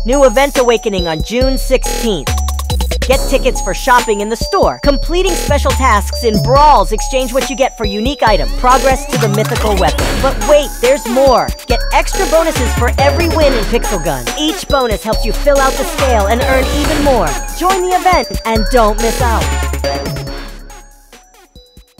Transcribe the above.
New event awakening on June 16th. Get tickets for shopping in the store. Completing special tasks in Brawls exchange what you get for unique item. Progress to the mythical weapon. But wait, there's more. Get extra bonuses for every win in Pixel Gun. Each bonus helps you fill out the scale and earn even more. Join the event and don't miss out.